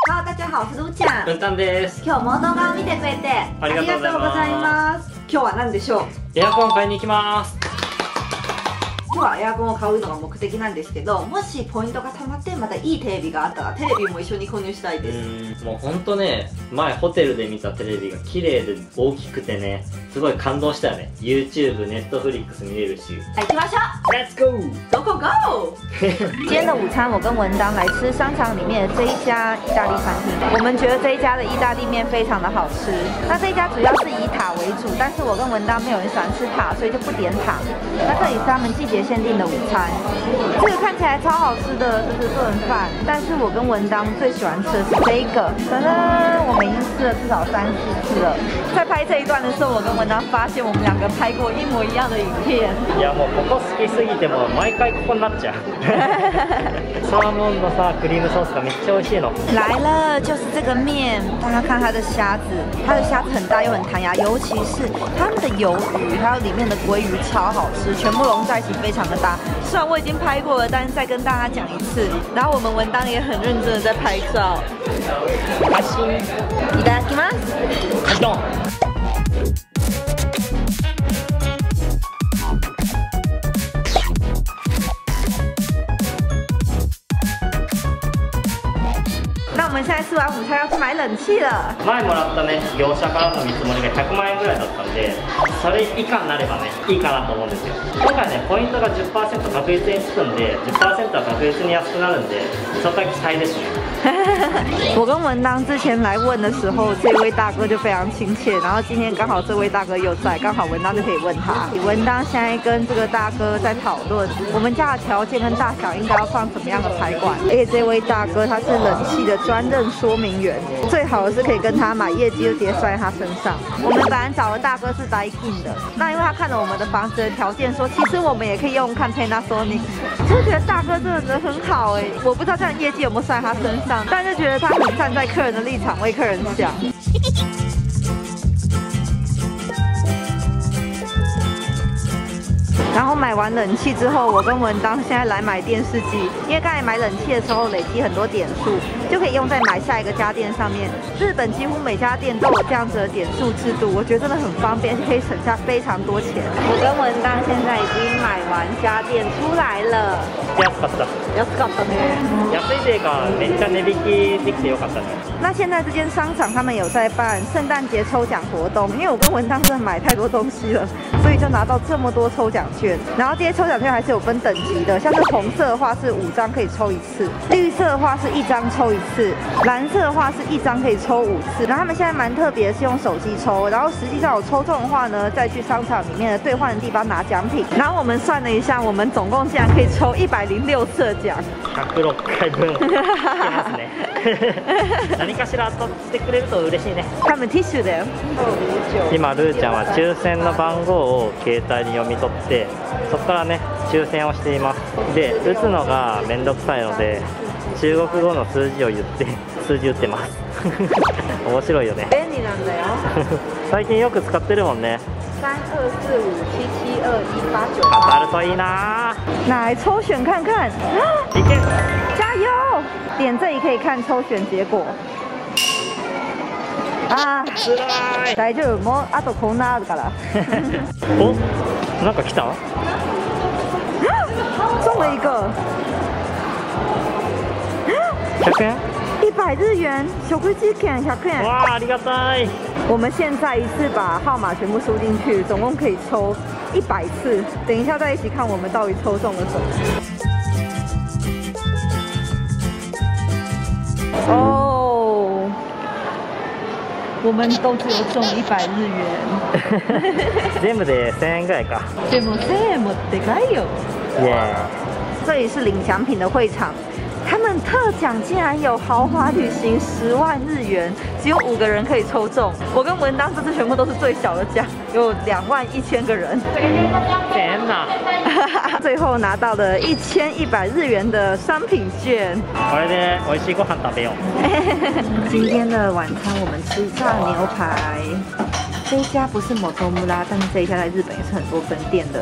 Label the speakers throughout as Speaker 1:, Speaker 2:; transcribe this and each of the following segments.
Speaker 1: Hello， 大家好，我是卢ちゃん。
Speaker 2: 文旦です。
Speaker 1: 今日も動画を見てくれてありがとうございます。今日は何でしょう？
Speaker 2: エアコン買いに行きます。
Speaker 1: 今日はエアコンを買うのが目的なんですけど、もしポイントが貯まってまたいいテレビがあったらテレビも一緒に購入したいです。
Speaker 2: もうほんとね、前ホテルで見たテレビが綺麗で大きくてね、すごい感動したよね。 YouTube、Netflix 見れるし。
Speaker 1: 行きましょう。
Speaker 2: Let's go!
Speaker 1: Go go go！ 今天的午餐，我跟文当来吃商场里面的这一家意大利餐厅。我们觉得这一家的意大利面非常的好吃。那这一家主要是以塔为主，但是我跟文当没有人喜欢吃塔，所以就不点塔。那这里是他们季节限定的午餐，这个看起来超好吃的，就是炖饭。但是我跟文当最喜欢吃的是这个，噔噔，我们已经吃了至少3、4次了。在拍这一段的时候，我跟文当发现我们2个拍过一模一样的影片。
Speaker 2: いやもうここ好きすぎても毎回ここになっちゃう。サーモンのさクリームソースがめっちゃ美味しいの。
Speaker 1: 来了，就是这个面，大家看它的虾子，它的虾子很大又很弹牙，尤其是他们的鱿鱼，还有里面的鲑鱼超好吃，全部融在一起非常的搭。虽然我已经拍过了，但是再跟大家讲一次。然后我们文当也很认真的在拍照。
Speaker 2: 開心。
Speaker 1: いただきます。
Speaker 2: はいどん。
Speaker 1: 那我们现在吃完午餐要去买冷气了。
Speaker 2: 前もらったね、業者からの見積もりが100万円ぐらいだったんで、それ以下になればね、いいかなと思うんですよ。今回ね、ポイントが 10% 確実につくんで、10% は確実に安くなるんで、そこは期待ですね。
Speaker 1: 我跟文当之前来问的时候，这位大哥就非常亲切，然后今天刚好这位大哥又在，刚好文当就可以问他。文当现在跟这个大哥在讨论我们家的条件跟大小应该要放什么样的排管，而且这位大哥他是冷气的专任说明员，最好的是可以跟他买业绩就直接算在他身上。我们本来找的大哥是Daikin的，那因为他看了我们的房子的条件说，其实我们也可以用看 Panasonic， 就觉得大哥真的人很好哎，我不知道这样业绩有没有算在他身上，但是觉得他很站在客人的立场为客人想。然后买完冷气之后，我跟文当现在来买电视机，因为刚才买冷气的时候累积很多点数，就可以用在买下一个家电上面。日本几乎每家店都有这样子的点数制度，我觉得真的很方便，而且可以省下非常多钱。我跟文当现在已经买完家电出来了。
Speaker 2: 安かった。
Speaker 1: 安かったね。
Speaker 2: 安いせいかめっちゃ値引きできてよかったね。
Speaker 1: 那现在这间商场他们有在办圣诞节抽奖活动，因为我跟文当真的买太多东西了，所以就拿到这么多抽奖券。然后这些抽奖券还是有分等级的，像是红色的话是5张可以抽1次，绿色的话是1张抽1次，蓝色的话是1张可以抽5次。然后他们现在蛮特别，是用手机抽，然后实际上有抽中的话呢，再去商场里面的兑换的地方拿奖品。然后我们算了一下，我们总共竟然可以抽106次的奖。
Speaker 2: 106回分いけますね。何かしら当たってくれると嬉しいね。
Speaker 1: 他们 T 恤だよ。
Speaker 2: 今ルーちゃんは抽選の番号を携帯に読み取って、そこからね抽選をしています。で打つのがめんどくさいので中国語の数字を言って数字打ってます。面白いよね。
Speaker 1: 便利なんだよ。
Speaker 2: 最近よく使ってるもんね。
Speaker 1: 3245772189。
Speaker 2: 当たるといいな。
Speaker 1: 那来抽选看看。
Speaker 2: いけ。
Speaker 1: 加油！点这里可以看抽选结果。あー、大丈夫。もうあとこんなあるから。
Speaker 2: お、なんか来た？
Speaker 1: 中了一个。
Speaker 2: 100円
Speaker 1: ？100日元，食事券100円。
Speaker 2: 哇，ありがたい。
Speaker 1: 我们现在一次把号码全部输进去，总共可以抽100次。等一下再一起看我们到底抽中了什么。哦，我们都只有中100日元。
Speaker 2: 全部で1000円ぐらいか。
Speaker 1: でも1000円もでかいよ。
Speaker 2: イエ
Speaker 1: 这里是领奖品的会场。他们特奖竟然有豪华旅行10万日元，只有5个人可以抽中。我跟文当这次全部都是最小的奖，有21000个人。
Speaker 2: 天哪！
Speaker 1: 最后拿到了1100日元的商品券。
Speaker 2: これで美味しいご飯食べよう。
Speaker 1: 今天的晚餐我们吃炸牛排。这一家不是某头木拉，但是这一家在日本也是很多分店的。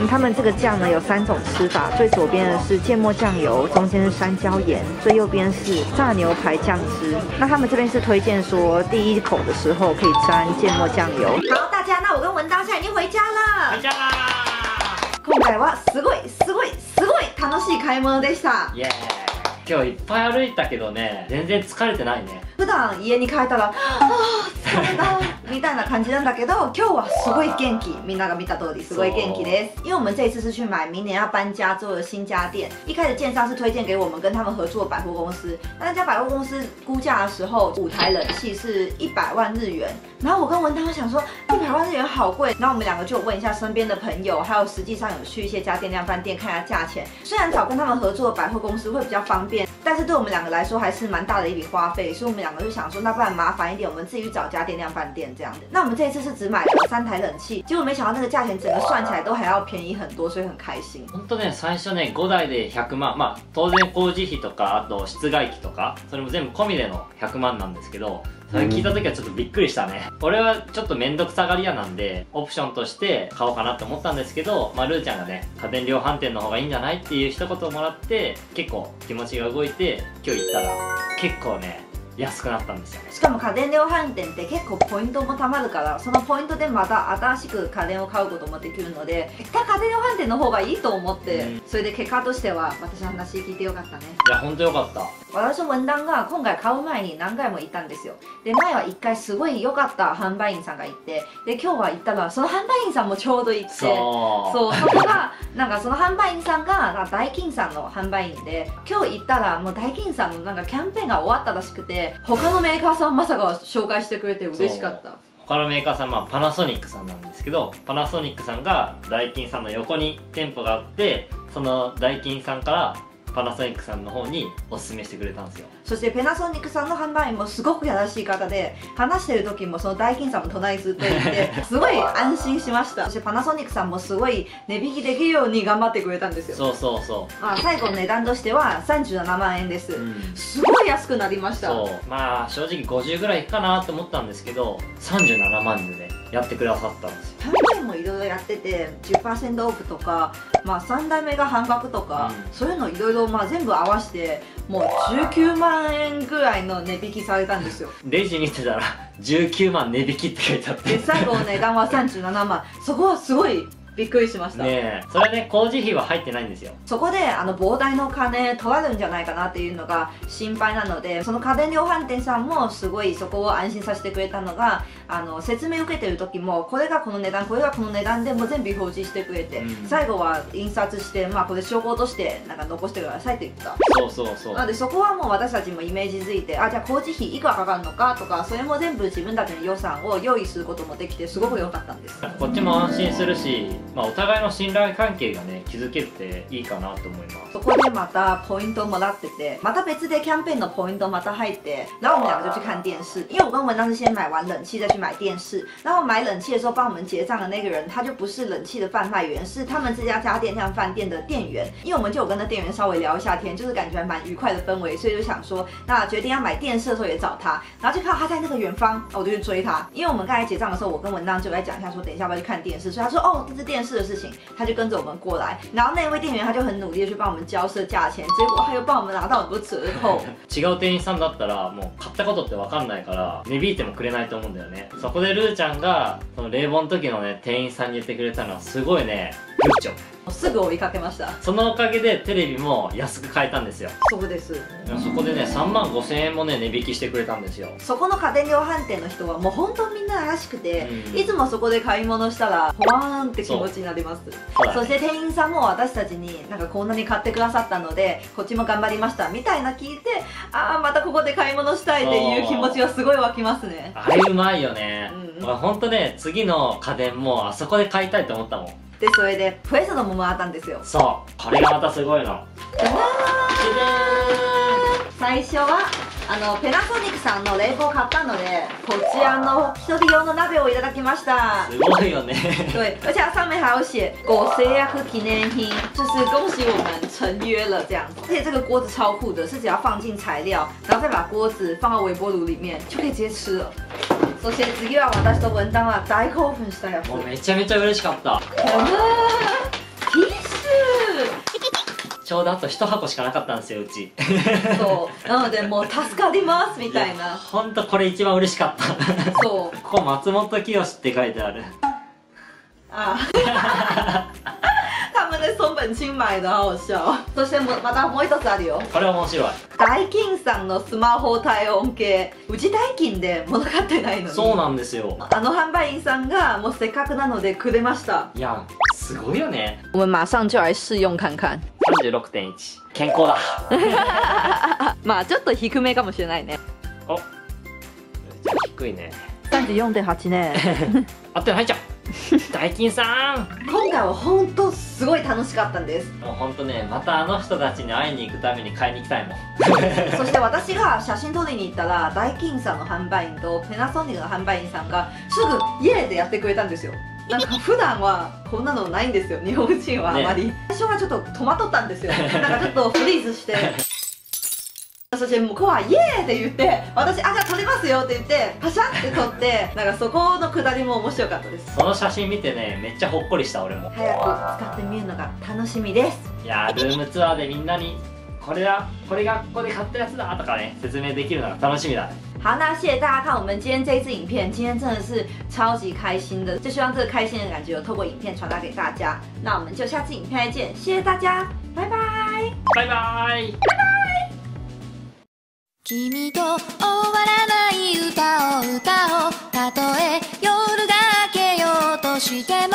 Speaker 1: 他们这个酱呢有3种吃法，最左边的是芥末酱油，中间是山椒盐，最右边是炸牛排酱汁。那他们这边是推荐说第一口的时候可以沾芥末酱油。好，大家，那我跟文当现在已经回家了。
Speaker 2: 回家啦！
Speaker 1: 今回はすごい楽しい買い物でした。
Speaker 2: イエーイ。今日いっぱい歩いたけどね、全然疲れてないね。
Speaker 1: 普段家に帰ったら疲れたみたいな感じなんだけど、今日はすごい元気。みんなが見た通りすごい元気です。因为我们这一次是去买明年要搬家做的新家电，一开始建商是推荐给我们跟他们合作的百货公司，那家百货公司估价的时候，5台冷气是100万日元。然后我跟文涛想说100万日元好贵，然后我们2个就问一下身边的朋友，还有实际上有去一些家电量贩店看一下价钱。虽然找跟他们合作的百货公司会比较方便，但是对我们2个来说还是蛮大的一笔花费，所以我们2个就想说，那不然麻烦一点，我们自己去找家电量贩店这样子。那我们这一次是只买了3台冷气，结果没想到那个价钱整个算起来都还要便宜很多，所以很开心。
Speaker 2: 本当ね、最初ね5台で100万、まあ当然工事費とかあと室外機とかそれも全部込みでの100万なんですけど。それ聞いた時はちょっとびっくりしたね。俺はちょっと面倒くさがり屋なんでオプションとして買おうかなって思ったんですけど、まあ、ルーちゃんがね家電量販店の方がいいんじゃないっていう一言をもらって結構気持ちが動いて今日行ったら結構ね安くなったんですよね。
Speaker 1: しかも家電量販店って結構ポイントも貯まるから、そのポイントでまた新しく家電を買うこともできるので、絶対家電量販店の方がいいと思って、それで結果としては私の話聞いてよかったね。
Speaker 2: いや本当よかった。
Speaker 1: 私と文旦が今回買う前に何回も行ったんですよ。で前は1回すごい良かった販売員さんがいて、で今日は行ったらその販売員さんもちょうど行って、そこがなんかその販売員さんがダイキンさんの販売員で、今日行ったらもうダイキンさんのなんかキャンペーンが終わったらしくて、他のメーカーさんまさか紹介してくれて嬉しかった。
Speaker 2: 他のメーカーさん、まあ、パナソニックさんなんですけど、パナソニックさんがダイキンさんの横に店舗があって、そのダイキンさんからパナソニックさんの方におすすめしてくれたんですよ。
Speaker 1: そしてパナソニックさんの販売員もすごく優しい方で、話してる時もそのダイキンさんも隣ずっといてすごい安心しました。そしてパナソニックさんもすごい値引きできるように頑張ってくれたんですよ。
Speaker 2: そうそうそう。
Speaker 1: まあ最後の値段としては37万円です、すごい安くなりました。
Speaker 2: そう、まあ正直50ぐらいいくかなと思ったんですけど、37万でねやってくださったんですよ。
Speaker 1: キャンペーンもいろいろやってて 10% オフとか、まあ、3台目が半額とか、そういうのいろいろ全部合わせてもう19万円ぐらいの値引きされたんですよ。
Speaker 2: レジ見てたら19万値引きって書いてあって、
Speaker 1: で最後の値段は37万。そこはすごいびっくりしました。
Speaker 2: ねえ、それはね工事費は入ってないんですよ。
Speaker 1: そこで膨大の金取られるんじゃないかなっていうのが心配なので、その家電量販店さんもすごいそこを安心させてくれたのが、説明受けてる時もこれがこの値段、これがこの値段でも全部表示してくれて、最後は印刷して、まあこれ証拠としてなんか残してくださいって言った。
Speaker 2: そうそうそう。
Speaker 1: なのでそこはもう私たちもイメージづいて、あ、じゃあ工事費いくらかかるのかとか、それも全部自分たちの予算を用意することもできてすごく良かったんです。
Speaker 2: こっちも安心するし、まあ、お互いの信頼関係がね築けていいかなと思います。
Speaker 1: そこでまたポイントもらってて、また別でキャンペーンのポイントまた入って，然后我们2个就去看电视，因为我跟文当是先买完冷气再去买电视，然后买冷气的时候帮我们结账的那个人，他就不是冷气的贩卖员，是他们这家家电量贩店的店员。因为我们就有跟那店员稍微聊一下天，就是感觉还蛮愉快的氛围，所以就想说，那决定要买电视的时候也找他，然后就看到他在那个远方，我就去追他。因为我们刚才结账的时候，我跟文当就在讲一下说，等一下要不要去看电视，所以他说哦，这是電視的事情，他就跟着我们过来，然后那位店员他就很努力的去帮我们交涉价钱，结果他又帮我们拿到很多折扣。
Speaker 2: 違う店員さんだったらもう買ったことって分かんないから値引いてもくれないと思うんだよね。そこでルーちゃんがその冷房の時のね店員さんに言ってくれたのはすごいねグッジョブ。
Speaker 1: すぐ追いかけました。
Speaker 2: そのおかげでテレビも安く買えたんですよ。
Speaker 1: そうです。
Speaker 2: そこでね3万5,000円もね値引きしてくれたんですよ。
Speaker 1: そこの家電量販店の人はもう本当みんな優しくて、いつもそこで買い物したらほわーんって気持ちになります。そして店員さんも私たちになんかこんなに買ってくださったのでこっちも頑張りましたみたいな聞いて、ああまたここで買い物したいっていう気持ちがすごい湧きますね。
Speaker 2: あれうまいよね。本当ね次の家電もあそこで買いたいと思ったもん。
Speaker 1: でそれでプレゼントももらったんですよ。
Speaker 2: そうこれがまたすごいの。
Speaker 1: 最初はペナソニックさんの冷房を買ったのでこちらの1人用の鍋をいただきました。
Speaker 2: すごいよね。
Speaker 1: 对，而且它上面还有写ご制約記念品，就是恭喜我们成约了这样子。而且这个锅子超酷的，是只要放进材料，然后再把锅子放到微波炉里面就可以直接吃了。そして次は私と文旦は大興奮したやつ。
Speaker 2: もうめちゃめちゃ嬉しかった。
Speaker 3: ちょうどあと1箱しかなかったんですようち。
Speaker 1: そうなのでもう助かりますみたいな。
Speaker 3: ほんとこれ一番嬉しかった。
Speaker 1: そう
Speaker 3: ここ松本清って書いてある。
Speaker 1: 啊，他们在松本清买的，好好笑。そしてまたもう一つあるよ。
Speaker 3: これ面白い。
Speaker 1: ダイキンさんのスマホ対応系、うちダイキンで物買ってないのに。
Speaker 3: そうなんですよ。
Speaker 1: あの販売員さんがもうせっかくなのでくれました。
Speaker 3: いやすごいよね。
Speaker 1: 我们马上就来试用看看。
Speaker 3: 36.1 健康だ。
Speaker 1: まあちょっと低めかもしれないね。
Speaker 3: お、低いね。
Speaker 1: 34.8ね。
Speaker 3: あって入っちゃう。ダイキンさん。
Speaker 1: 今回は本当すごい楽しかったんです。
Speaker 3: もう本当ね、またあの人たちに会いに行くために買いに行きたいもん。
Speaker 1: そして私が写真撮りに行ったら、ダイキンさんの販売員とペナソニックの販売員さんがすぐ家でやってくれたんですよ。なんか普段はこんなのないんですよ、日本人はあまり、ね、最初はちょっと戸惑ったんですよ。なんかちょっとフリーズしてそして向こうはイエーって言って、私じゃあ撮りますよって言ってパシャって撮って、なんかそこのくだりも面白かったです。
Speaker 3: その写真見てね、めっちゃほっこりした俺も。
Speaker 1: 早く使ってみるのが楽しみです。
Speaker 3: いやルームツアーでみんなにこれがここで買ったやつだとかね、説明できるのが楽しみだね。
Speaker 1: 好，那谢谢大家看我们今天这一支影片，今天真的是超级开心的，就希望这个开心的感觉有透过影片传达给大家。那我们就下次影片再见，谢谢大家，拜拜，
Speaker 3: 拜拜，拜拜。
Speaker 4: 君と終わらない歌を歌おう。たとえ夜が明けようとしても